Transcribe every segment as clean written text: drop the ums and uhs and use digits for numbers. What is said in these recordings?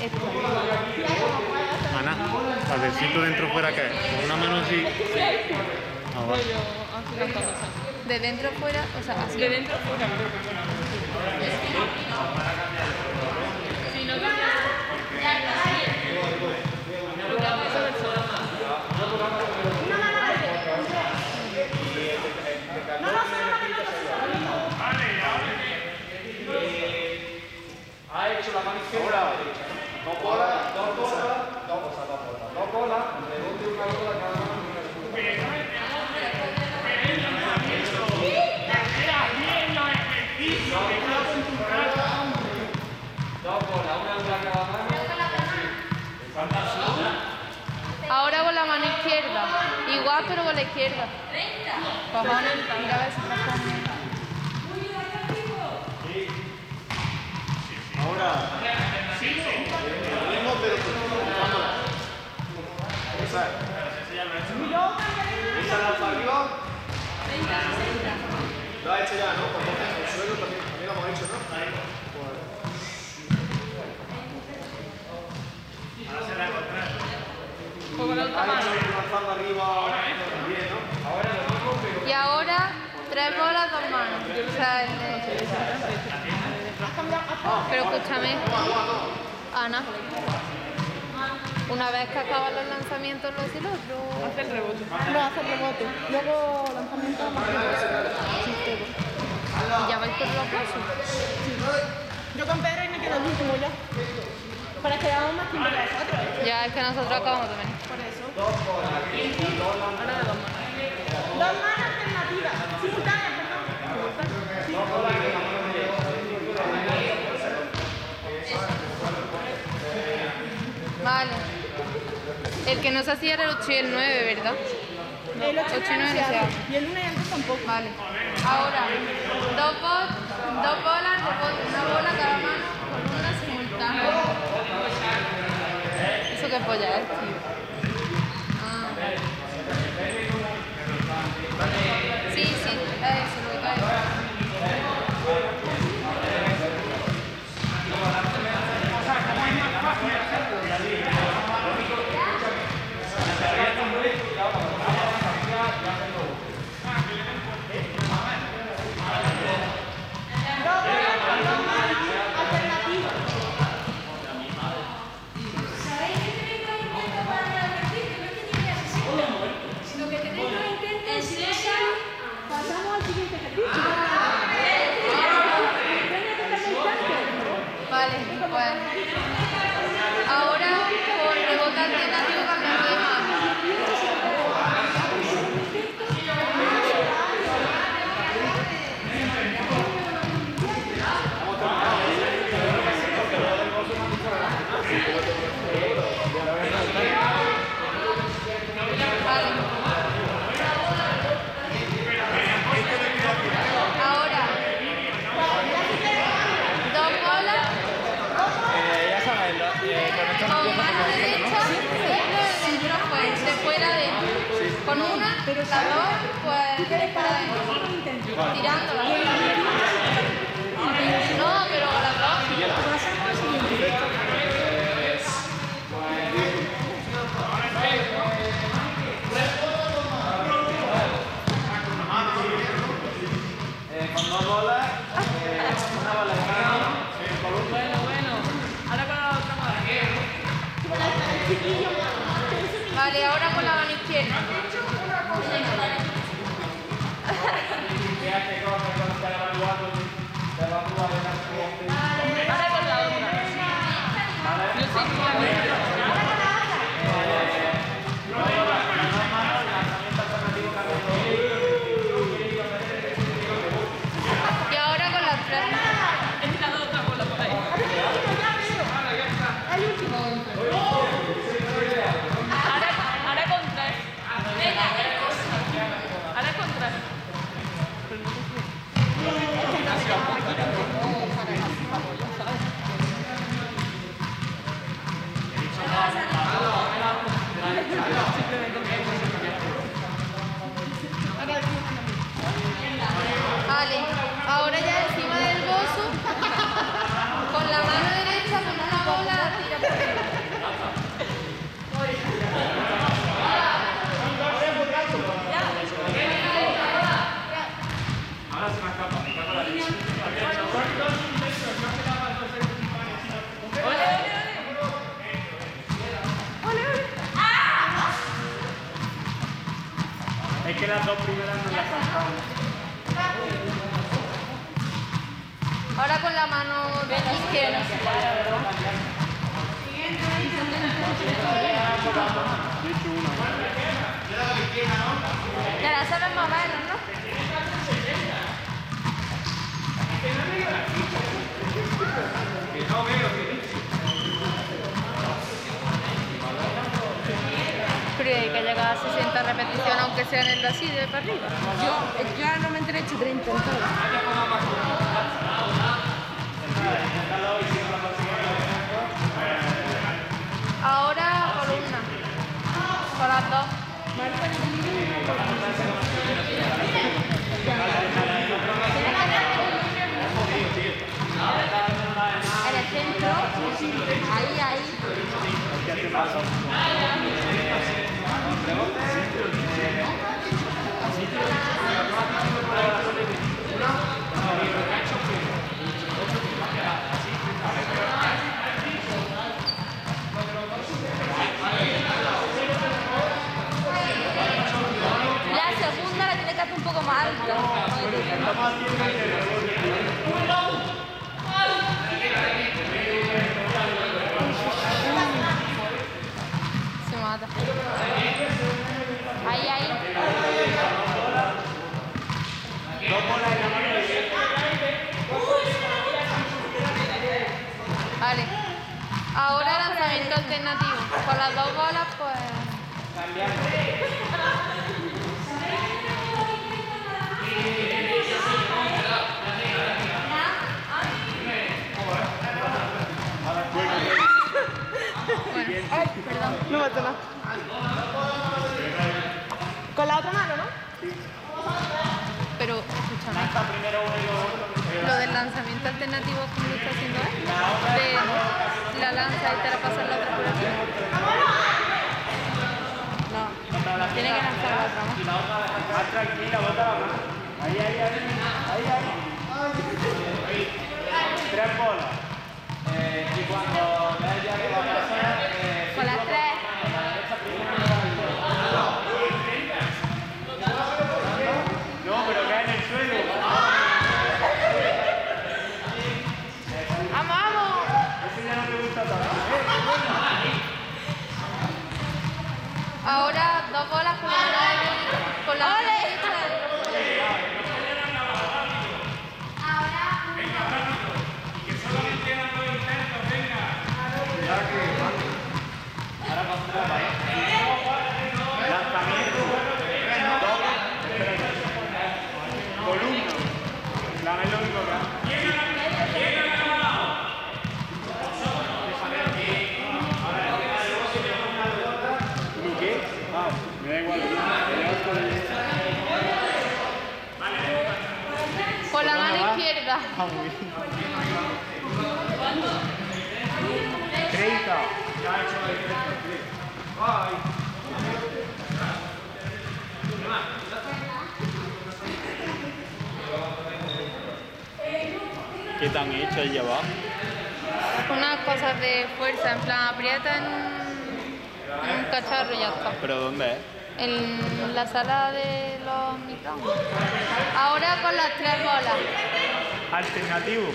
Esto. Ana, padrecito dentro fuera qué, con una mano así. Ah, vale. De dentro fuera, o sea, así. De dentro fuera. Si no cambias. Ha hecho la mano izquierda. Dos bolas, dos bolas, de una bola cada mano. Dos bolas, una cada mano. Ahora con la mano izquierda. Igual, pero con la izquierda. Cojones, mira a ver si transforma. Ahora. Sí. Lo mismo, pero vámonos. Esa es. Esa la para arriba. Lo ha hecho ya, ¿no? Porque el suelo también lo hemos hecho, ¿no? Ahora será contrario. Con la otra mano. Lanzando arriba también, ¿no? Ahora lo mismo, pero... Y ahora, 3 bolas, 2 manos. O sea, pero escúchame, Ana, una vez que acaban los lanzamientos los y los otros... Hace el rebote. No, hace el rebote. Luego lanzamiento más rebote. Sí, todo. ¿Y ya vais por los pasos? Yo con Pedro y me quedo el último ya. Para que hagamos más tiempo que nosotros. Ya, es que nosotros acabamos de venir. Por eso. Ahora de 2 manos. 2 manos alternativas. Simultáneas, perdón. Sí. Vale. El que no se hacía era el 8 y el 9, ¿verdad? El 8 8 y 9 no se hace. y el 1 y el 2 tampoco. Vale. Ahora, 2 bolas, rebote, una bola cada mano con una simultánea. ¿Eso qué polla es, tío? Ah. Sí, sí, eso, lo que cae. Vale, pues ahora con rebote alternativo cambiamos de mano. Vale. Ahora 2 bolas. Ya sabes, Con mano derecha, dentro, pues, de fuera adentro. Con una, las dos, pues, de fuera adentro. Tirándola. No, pero con las dos. con 2 bolas, una bola en cada mano. Bueno. Ahora con la otra mano. Vale, ahora con la mano izquierda. Fíjate cómo Ahora con la mano de la izquierda. Ya la sabes más o menos, ¿no? Pero hay que llegar a 60 repeticiones, aunque sea en el así de para arriba. Yo normalmente le he hecho 30 en todo. Ahora por una. Por las dos. En el centro. Ahí, ahí. La segunda la tiene que hacer un poco más alta. Se mata. Ahí, ahí. Vale. Ahora lanzamiento alternativo. Con las dos bolas, pues... Bueno, ay, perdón. No pasa nada. Con la otra mano, ¿no? Pero, escúchame. Lo del lanzamiento alternativo, ¿cómo lo está haciendo él? De la lanza y te la pasa la otra por aquí. No, tiene que lanzar la otra más. Más tranquila, bota la mano. Ahí, ahí, ahí. Ahí. 3 bolas. Y cuando veas ya que va a pasar... Con las 3. No, pero cae en el suelo. ¡Vamos, vamos! Eso ya no te gusta tanto. Ahora 2 bolas con la mano derecha. Con la mano derecha. Ahora con trampa, lanzamiento, doble, columna. La es lo único que hace. ¿Y qué? Ah, me da igual. Con la mano izquierda. Ah, muy bien. 30. ¿Qué te han hecho ahí abajo? Unas cosas de fuerza, en plan aprieta en un cacharro y ya está. ¿Pero dónde es? En la sala de los microondas. Ahora con las 3 bolas. Alternativo.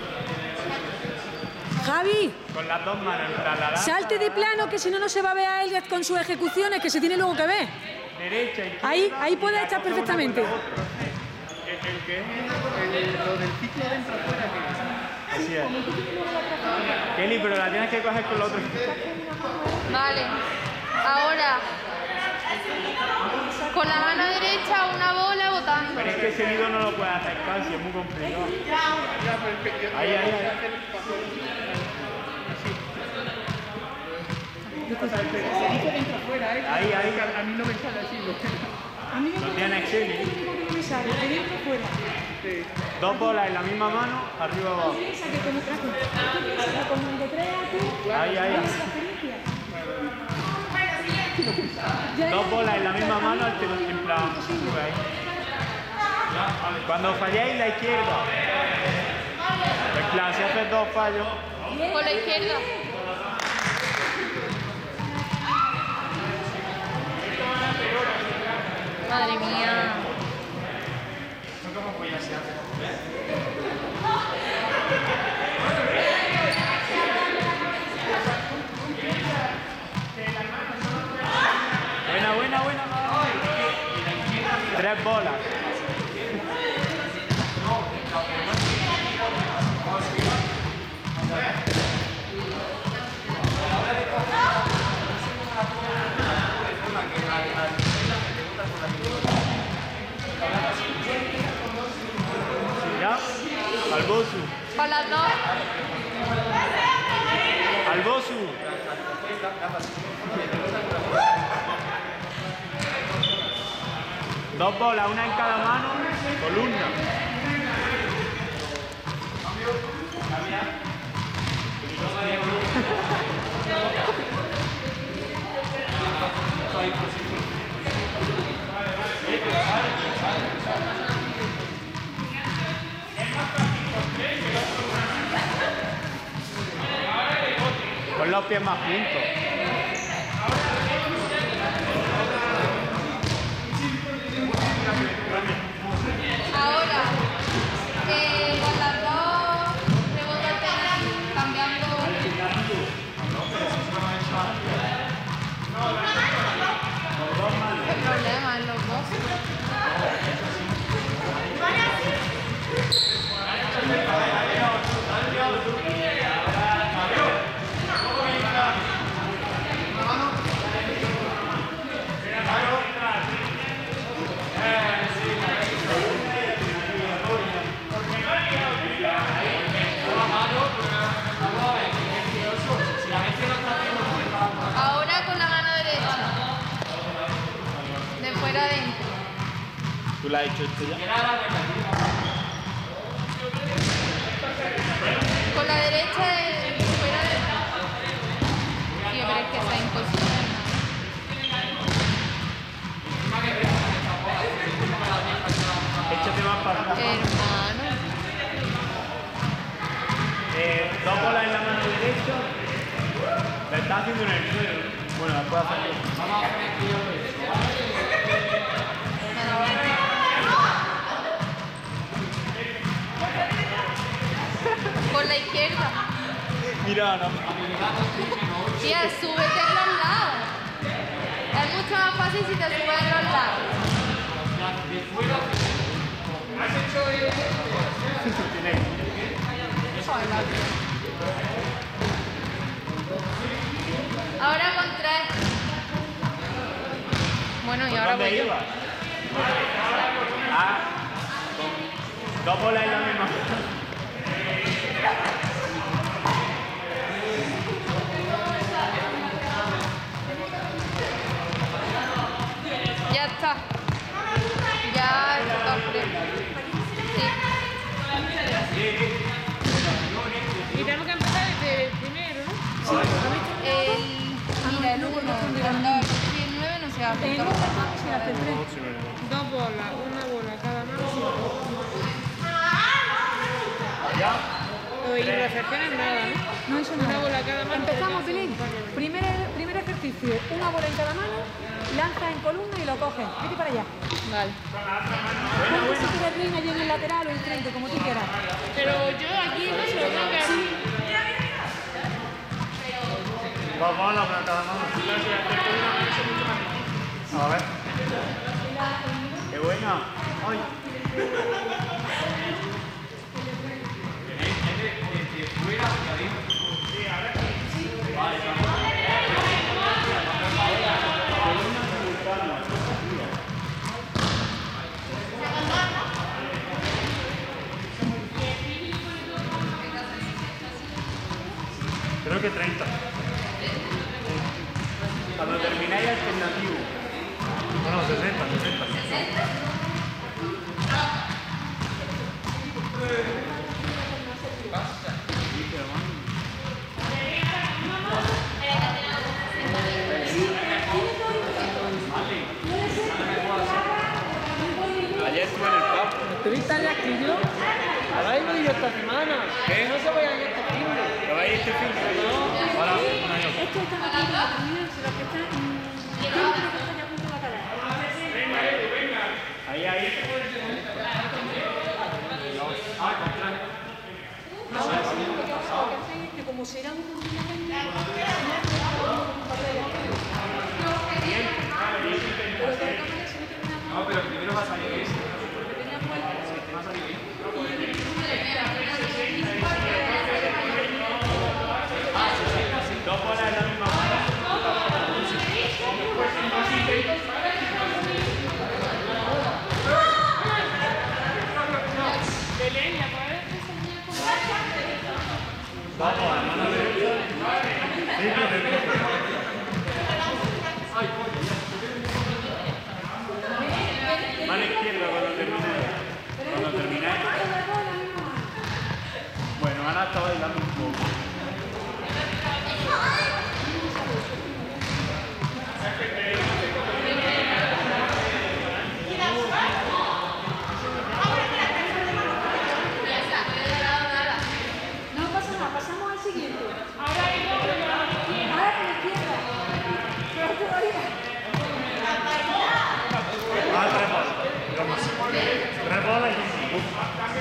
Javi, Con las dos manos, en plan, la lanza, salte de plano que si no, no se va a ver a él con sus ejecuciones que se tiene luego que ver. derecha, izquierda. Ahí puede estar perfectamente. ¿El qué? Lo del ciclo dentro afuera, que así es. Kelly, pero la tienes que coger con la otra. Vale. Ahora con la mano derecha una bola botando. Pero es que ese nido no lo puedes hacer casi, es muy complicado. Ahí, ahí, ahí. Ahí, ahí. A mí no me sale así. Lo tienes, Kelly. Dos bolas en la misma mano, arriba abajo. Ahí, ahí. Dos bolas en la misma mano, en plan, sube ahí. Cuando falléis la izquierda, en plan, si haces dos fallos, Con la izquierda. Madre mía. Ya, al bosu. Con las dos. Al bosu. Dos bolas, una en cada mano, columna. Pon los pies más juntos. Ahora, con las dos rebota el tenis, cambiando. ¿Qué problema en los dos? Ahora con la mano derecha. De fuera adentro. ¿Tú la has hecho esto ya? Con la derecha de fuera adentro. Sí, pero es que está imposible. Échate más para acá. Hermano. Dos bolas en la mano derecha. La está haciendo en el suelo. Bueno, la puedo hacer yo. Con la izquierda. Mira, no. Tía, súbete en los lados. Es mucho más fácil si te subes en los lados. Ahora con tres. Bueno, y ahora ¿Dónde voy yo. ibas? Ah, dos bolas en la misma. Ya está. Ya está fresco. Sí. Y tenemos que empezar desde el primero, ¿no? Mira, el 1, el 2 y el 9 no se hace. Dos bolas, una bola cada mano. Y recepciones nada, ¿no? No, eso Una no. bola cada mano. Empezamos, Pilín. Primer ejercicio, una bola en cada mano, lanzas en columna y lo coges. Vete para allá. Vale. Ponte si quieres bien allí en el lateral o enfrente, como tú quieras. Pero yo aquí no se lo tengo que hacer. Dos bolas para cada mano. A ver. ¡Qué buena! ¡Ay! Creo que 30. Cuando termináis alternativo. Bueno, 60. Ayer estuve en el pub. ¿Estuviste allá que yo? Ahora ido yo esta semana. ¿Qué? No se vaya a este fin de. ¿Lo vais este fin? Ahora, un año. Estos están aquí en la comunidad, los que están siempre que están a punto de acabar. Ahí. Que como será un No, pero primero va a salir este. 3 bolas y...